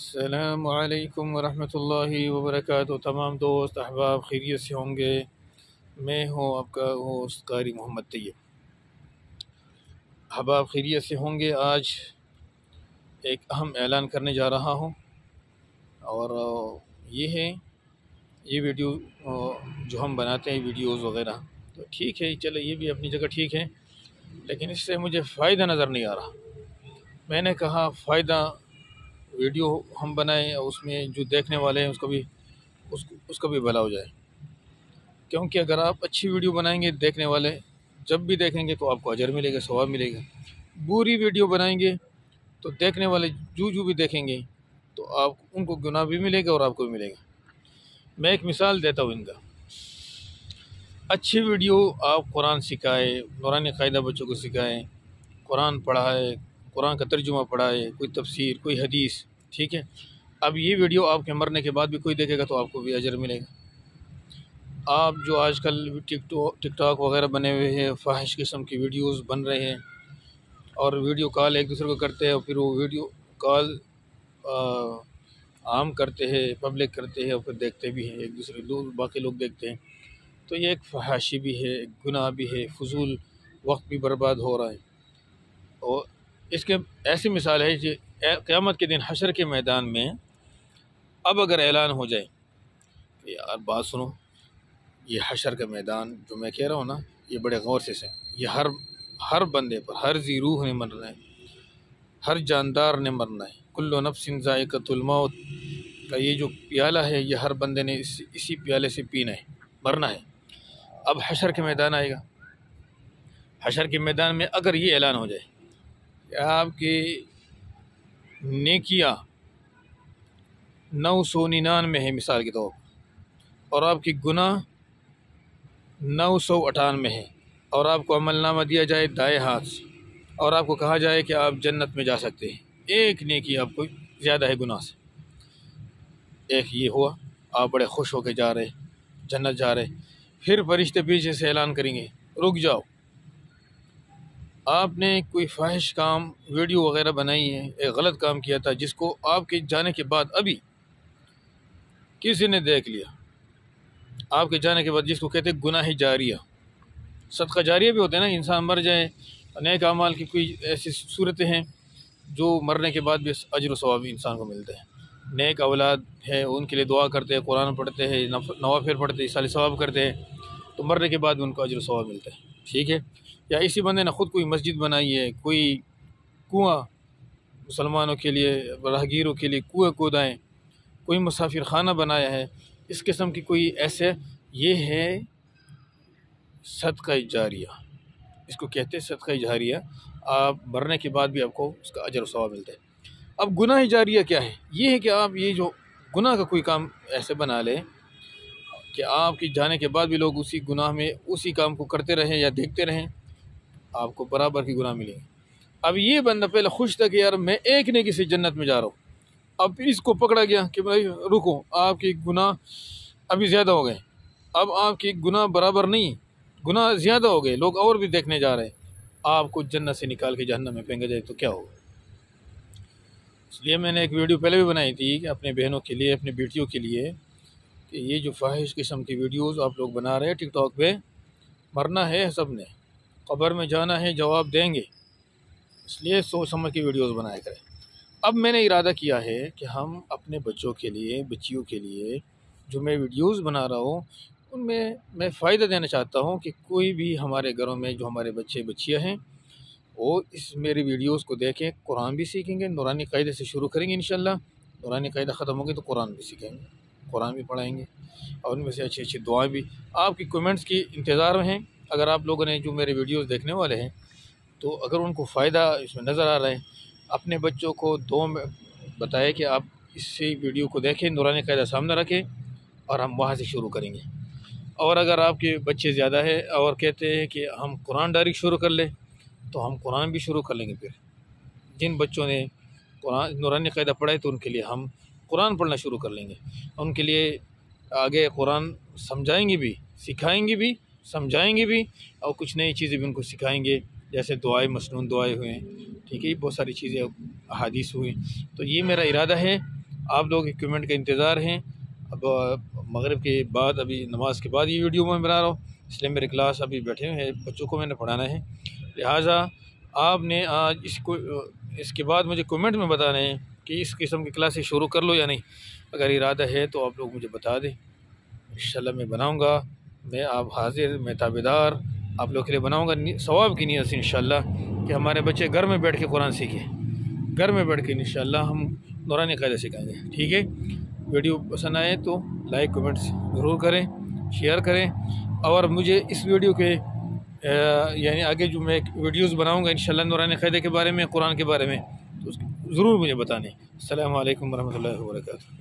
अस्सलामु अलैकुम वरहमतुल्लाहि वबरकातुहू। तमाम दोस्त अहबाब खैरियत से होंगे। मैं हूँ आपका होस्ट कारी मोहम्मद तैयब। अहबाब खैरियत से होंगे। आज एक अहम ऐलान करने जा रहा हूँ और ये वीडियो जो हम बनाते हैं वीडियोज़ वगैरह, तो ठीक है, चलो ये भी अपनी जगह ठीक है, लेकिन इससे मुझे फ़ायदा नज़र नहीं आ रहा। मैंने कहा फ़ायदा वीडियो हम बनाएं और उसमें जो देखने वाले हैं उसका भी भला हो जाए। क्योंकि अगर आप अच्छी वीडियो बनाएंगे, देखने वाले जब भी देखेंगे तो आपको अजर मिलेगा, सवाब मिलेगा। बुरी वीडियो बनाएंगे तो देखने वाले जो भी देखेंगे तो आप उनको गुनाह भी मिलेगा और आपको भी मिलेगा। मैं एक मिसाल देता हूँ इनका। अच्छी वीडियो आप कुरान सिखाए, नूरानी क़ायदा बच्चों को सिखाएं, कुरान पढ़ाए, कुरान का तर्जुमा पढ़ाए, कोई तफसीर, कोई हदीस, ठीक है। अब ये वीडियो आपके मरने के बाद भी कोई देखेगा तो आपको भी अजर मिलेगा। आप जो आजकल टिकटॉक वगैरह बने हुए हैं, फाहिश किस्म की वीडियोस बन रहे हैं और वीडियो कॉल एक दूसरे को करते हैं और फिर वो वीडियो कॉल आम करते हैं, पब्लिक करते हैं और फिर देखते भी हैं एक दूसरे लोग, बाकी लोग देखते हैं। तो ये एक फहाशी भी है, गुनाह भी है, फजूल वक्त भी बर्बाद हो रहा है। और इसके ऐसी मिसाल है कि क़यामत के दिन हशर के मैदान में अब अगर ऐलान हो जाए कि यार बात सुनो, ये हशर का मैदान जो मैं कह रहा हूँ ना, ये बड़े गौर से ये हर बंदे पर, हर जी रूह ने मरना है, हर जानदार ने मरना है। कुल्लु नफ्सिन ज़ाइक़तुल मौत का ये जो प्याला है, ये हर बंदे ने इसी प्याले से पीना है, मरना है। अब हशर के मैदान आएगा। हशर के मैदान में अगर ये ऐलान हो जाए कि आपकी नेकियां 999 है मिसाल के तौर पर, और आपकी गुनाह 998 है, और आपको अमलनामा दिया जाए दाएं हाथ से और आपको कहा जाए कि आप जन्नत में जा सकते हैं, एक नेकी आपको ज़्यादा है गुनाह से, एक ये हुआ, आप बड़े खुश होकर जा रहे, जन्नत जा रहे। फिर फरिश्ते पीछे से ऐलान करेंगे रुक जाओ, आपने कोई फाहिश काम, वीडियो वगैरह बनाई है, एक गलत काम किया था जिसको आपके जाने के बाद अभी किसी ने देख लिया, आपके जाने के बाद, जिसको कहते हैं गुनाह जारिया। सदका जारिया भी होते हैं ना, इंसान मर जाए, नेक अमाल की कोई ऐसी सूरतें हैं जो मरने के बाद भी अजर व सवाब इंसान को मिलते हैं। नेक औलाद है, उनके लिए दुआ करते हैं, कुरान पढ़ते हैं, नवाफिल पढ़ते हैं, साल सवाब करते हैं, तो मरने के बाद भी उनको अजर व सवाब मिलता है, ठीक है। या इसी बंदे ने ख़ुद कोई मस्जिद बनाई है, कोई कुआँ मुसलमानों के लिए, राहगीरों के लिए कुएँ खोदाएँ, कोई मुसाफिर खाना बनाया है, इस किस्म की कोई ऐसे, ये है सदका जारिया, इसको कहते हैं सदका जारिया। आप मरने के बाद भी आपको उसका अजर व सवाब मिलता है। अब गुनाह जारिया क्या है? ये है कि आप ये जो गुनाह का कोई काम ऐसे बना लें कि आपके जाने के बाद भी लोग उसी गुनाह में उसी काम को करते रहें या देखते रहें, आपको बराबर की गुनाह मिलेंगे। अब ये बंदा पहले खुश था कि यार मैं एक नेकी से जन्नत में जा रहा हूँ, अब इसको पकड़ा गया कि भाई रुको, आपके गुनाह अभी ज़्यादा हो गए, अब आपके गुनाह बराबर नहीं, गुनाह ज़्यादा हो गए, लोग और भी देखने जा रहे हैं, आपको जन्नत से निकाल के जहन्नम में फेंका जाए तो क्या होगा। इसलिए मैंने एक वीडियो पहले भी बनाई थी कि अपने बहनों के लिए, अपनी बेटियों के लिए, कि ये जो फाहिश किस्म की वीडियोज़ आप लोग बना रहे हैं टिकटॉक पे, मरना है सब ने, कब्र में जाना है, जवाब देंगे, इसलिए सोच समझ के वीडियोज़ बनाया करें। अब मैंने इरादा किया है कि हम अपने बच्चों के लिए, बच्चियों के लिए जो मैं वीडियोज़ बना रहा हूँ उनमें मैं फ़ायदा देना चाहता हूँ कि कोई भी हमारे घरों में जो हमारे बच्चे बच्चियाँ हैं वो इस मेरी वीडियोज़ को देखें, कुरान भी सीखेंगे, नूरानी क़ायदे से शुरू करेंगे इंशाल्लाह। नूरानी क़ायदा ख़त्म होगी तो कुरान भी सीखेंगे, कुरान भी पढ़ाएँगे और उनमें से अच्छी अच्छी दुआएँ भी। आपकी कमेंट्स की इंतज़ार में हैं। अगर आप लोगों ने जो मेरे वीडियोज़ देखने वाले हैं तो अगर उनको फ़ायदा इसमें नज़र आ रहा है, अपने बच्चों को दो में बताएं कि आप इसी वीडियो को देखें, नूरानी क़ायदा सामने रखें और हम वहाँ से शुरू करेंगे। और अगर आपके बच्चे ज़्यादा है और कहते हैं कि हम कुरान डायरेक्ट शुरू कर लें तो हम कुरान भी शुरू कर लेंगे। फिर जिन बच्चों ने कुरान नूरानी क़ायदा पढ़ा है तो उनके लिए हम कुरान पढ़ना शुरू कर लेंगे, उनके लिए आगे कुरान समझाएंगे भी, सिखाएंगे भी, समझाएंगे भी और कुछ नई चीज़ें भी उनको सिखाएंगे, जैसे दुआएं, मसनून दुआएं हुए, ठीक है, बहुत सारी चीज़ें अहादीस हुई। तो ये मेरा इरादा है आप लोग कमेंट का इंतज़ार हैं। अब मगरिब के बाद, अभी नमाज के बाद ये वीडियो मैं बना रहा हूँ, इसलिए मेरे क्लास अभी बैठे हुए हैं, बच्चों को मैंने पढ़ाना है। लिहाजा आपने आज इसके बाद मुझे कमेंट में बताना है कि इस किस्म की क्लासेस शुरू कर लो या नहीं। अगर इरादा है तो आप लोग मुझे बता दें, इंशाल्लाह मैं बनाऊँगा। मैं आप हाजिर, मैं ताबेदार आप लोग के लिए बनाऊँगा सवाब की नीयत से इंशाल्लाह, कि हमारे बच्चे घर में बैठ के कुरान सीखें। घर में बैठ के इंशाल्लाह हम नूरानी कायदा सिखाएँगे। ठीक है, वीडियो पसंद आए तो लाइक कमेंट्स ज़रूर करें, शेयर करें। और मुझे इस वीडियो के यानी आगे जो मैं वीडियोज़ बनाऊँगा इंशाल्लाह नूरानी कायदे के बारे में, कुरान के बारे में, तो ज़रूर मुझे बताने। अस्सलामु अलैकुम वरहमतुल्लाहि वबरकातुहू।